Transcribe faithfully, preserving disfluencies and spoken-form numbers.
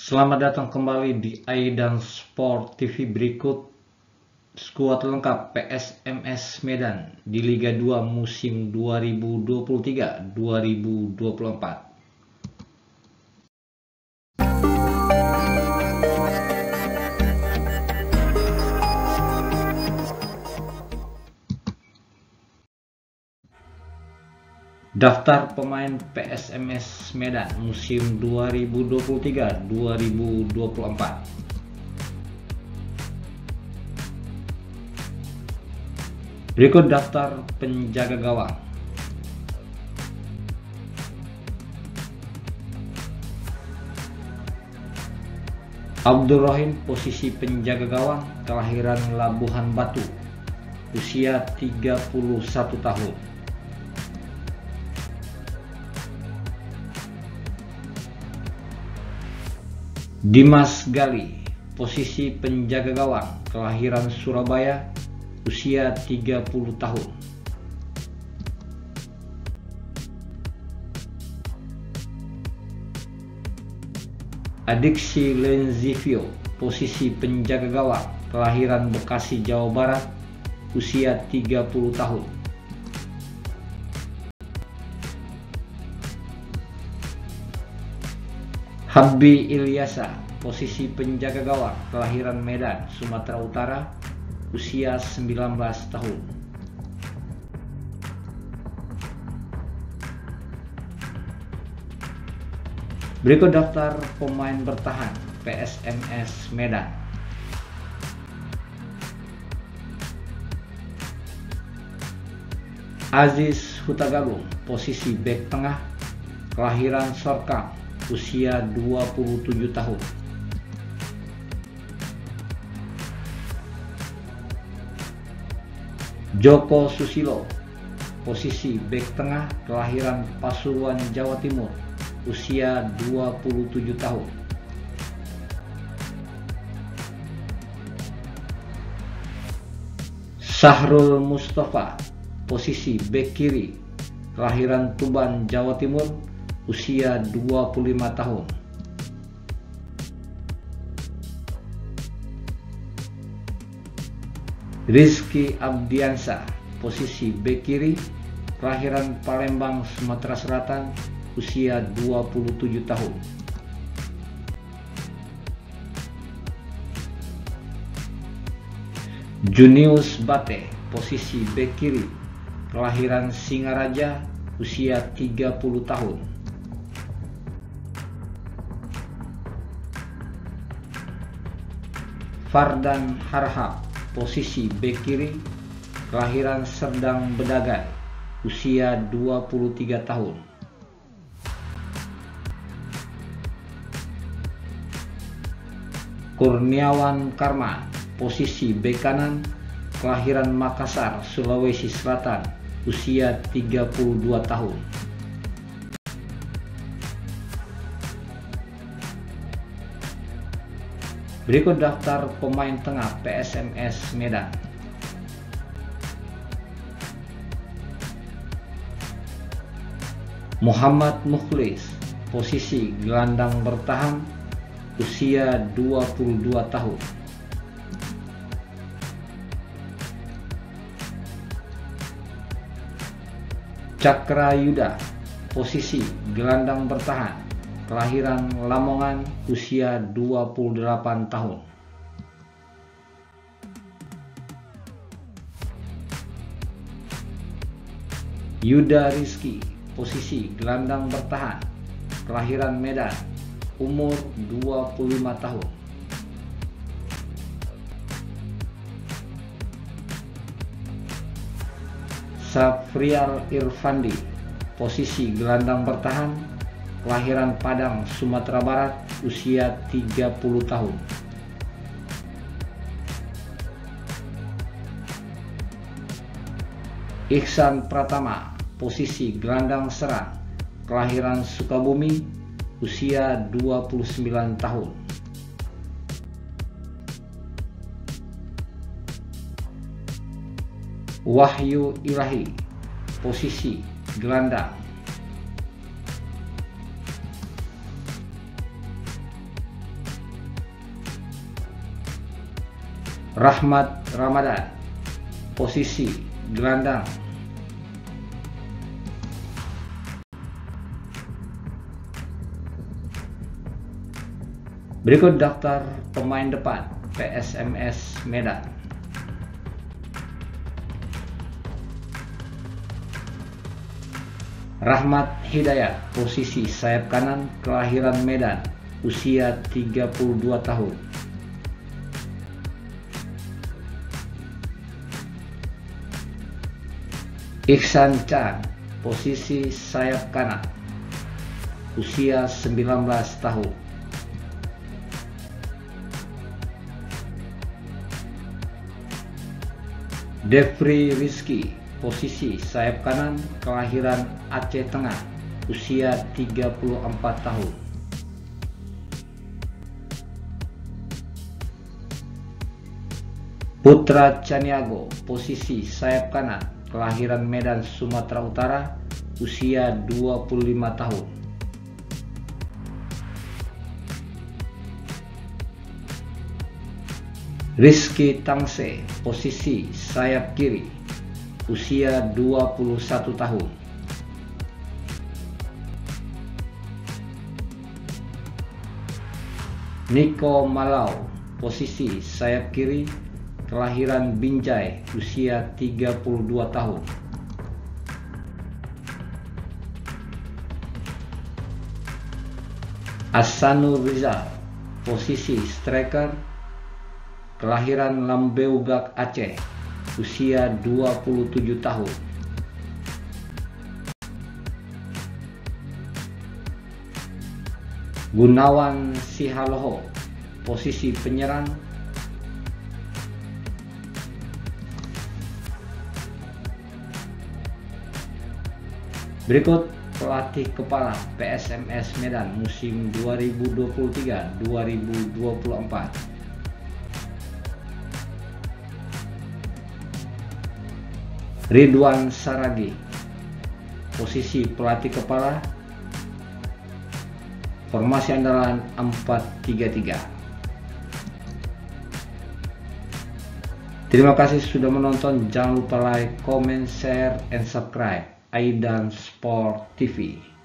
Selamat datang kembali di Aidan Sport T V. Berikut skuad lengkap P S M S Medan di Liga dua musim dua ribu dua puluh tiga dua ribu dua puluh empat. Daftar pemain P S M S Medan musim dua ribu dua puluh tiga dua ribu dua puluh empat. Berikut daftar penjaga gawang. Abdul Rahim, posisi penjaga gawang, kelahiran Labuhan Batu, usia tiga puluh satu tahun. Dimas Gali, posisi penjaga gawang, kelahiran Surabaya, usia tiga puluh tahun. Adiksi Lenzivio, posisi penjaga gawang, kelahiran Bekasi, Jawa Barat, usia tiga puluh tahun. Habbi Ilyasa, posisi penjaga gawang, kelahiran Medan, Sumatera Utara, usia sembilan belas tahun. Berikut daftar pemain bertahan P S M S Medan. Aziz Hutagalung, posisi bek tengah, kelahiran Sorkam, usia dua puluh tujuh tahun. Joko Susilo, posisi bek tengah, kelahiran Pasuruan, Jawa Timur, usia dua puluh tujuh tahun. Sahrul Mustafa, posisi bek kiri, kelahiran Tuban, Jawa Timur, usia dua puluh lima tahun. Rizky Abdiansa, posisi bek kiri, kelahiran Palembang, Sumatera Selatan, usia dua puluh tujuh tahun. Junius Bate, posisi bek kiri, kelahiran Singaraja, usia tiga puluh tahun. Fardan Harhab, posisi bek kiri, kelahiran Serdang Bedagai, usia dua puluh tiga tahun. Kurniawan Karma, posisi bek kanan, kelahiran Makassar, Sulawesi Selatan, usia tiga puluh dua tahun. Berikut daftar pemain tengah P S M S Medan. Muhammad Mukhlis, posisi gelandang bertahan, usia dua puluh dua tahun. Cakra Yuda, posisi gelandang bertahan, kelahiran Lamongan, usia dua puluh delapan tahun. Yuda Rizky, posisi gelandang bertahan, kelahiran Medan, umur dua puluh lima tahun. Safrial Irfandi, posisi gelandang bertahan, kelahiran Padang, Sumatera Barat, usia tiga puluh tahun. Ihsan Pratama, posisi gelandang serang, kelahiran Sukabumi, usia dua puluh sembilan tahun. Wahyu Ilahi, posisi gelandang, Rahmat Ramadan, posisi gelandang. Berikut daftar pemain depan P S M S Medan. Rahmat Hidayat, posisi sayap kanan, kelahiran Medan, usia tiga puluh dua tahun. Ihsan Chan, posisi sayap kanan, usia sembilan belas tahun. Devri Rizky, posisi sayap kanan, kelahiran Aceh Tengah, usia tiga puluh empat tahun. Putra Caniago, posisi sayap kanan, kelahiran Medan, Sumatera Utara, usia dua puluh lima tahun. Rizky Tangse, posisi sayap kiri, usia dua puluh satu tahun. Niko Malau, posisi sayap kiri, kelahiran Binjai, usia tiga puluh dua tahun. Ahsanul Rizal, posisi striker, kelahiran Lambeugak Aceh, usia dua puluh tujuh tahun. Gunawan Sihaloho, posisi penyerang, berikut pelatih kepala P S M S Medan musim dua ribu dua puluh tiga dua ribu dua puluh empat. Ridwan Saragi, posisi pelatih kepala, formasi andalan empat tiga tiga. Terima kasih sudah menonton, jangan lupa like, comment, share, and subscribe Aidan Sport T V.